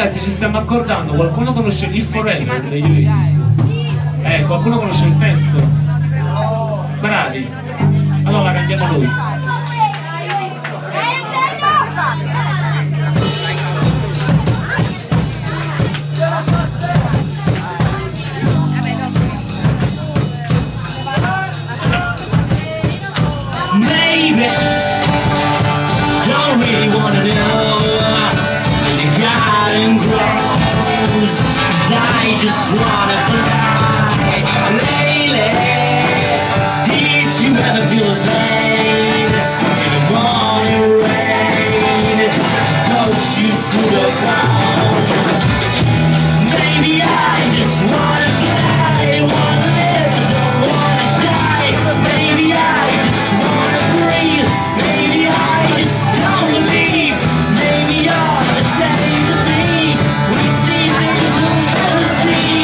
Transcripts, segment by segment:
ragazzi, ci stiamo accordando. Qualcuno conosce Live Forever degli Oasis? Qualcuno conosce il testo? Bravi. Allora la cantiamo noi. Maybe don't really wanna know the garden grows, 'cause I just wanna fly. Lately, did you ever feel the pain in the morning rain? Soaks you to the bone. Maybe I just wanna fly, wanna live, don't wanna die. Maybe I just wanna breathe. Maybe I just don't believe. Maybe you're the same as me. We see things we'll never see.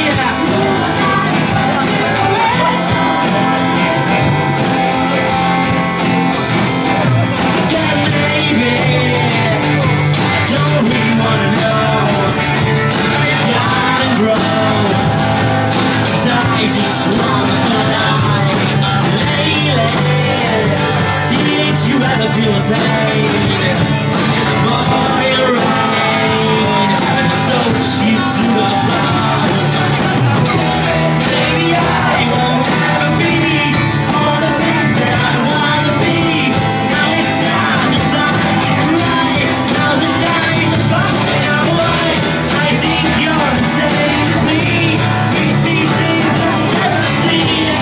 Said maybe I don't really wanna know. I gotta grow, 'cause I just wanna fly. Lately, did you ever feel the pain? Boy, rain, and so cheap to the bone. Maybe I won't ever be all the things that I wanna be. Now it's time to cry. Now's the time to find out why. I think you're the same as me. We see things we'll never see.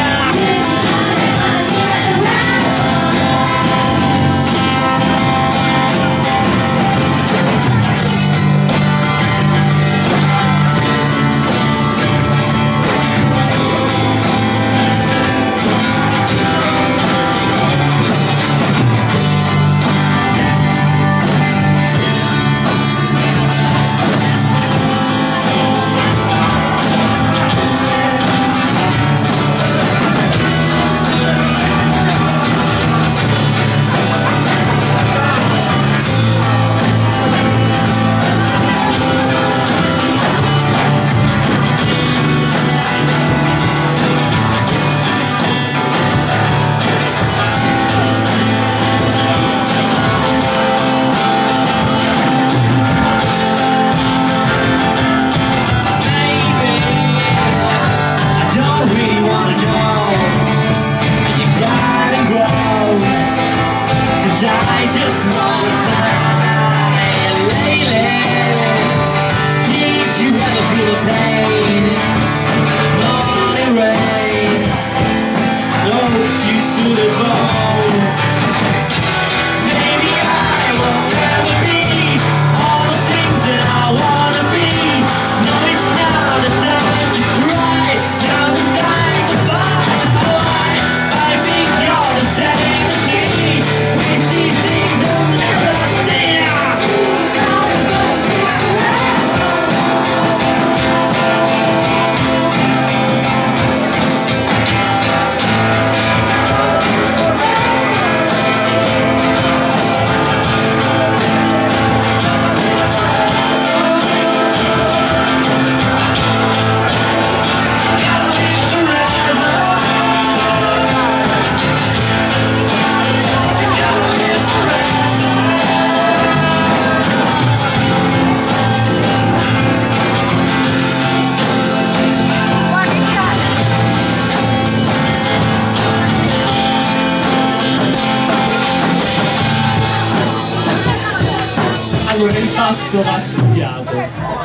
I just wanna fly. Lately, did you ever feel the pain? Morning rain soaks you to the bone. Maybe I won't ever be all the things that I wanna be. No, it's now the time to cry. Now the time to find why. I think you're the same as me. We see things we'll never see. Allora il passo va studiato.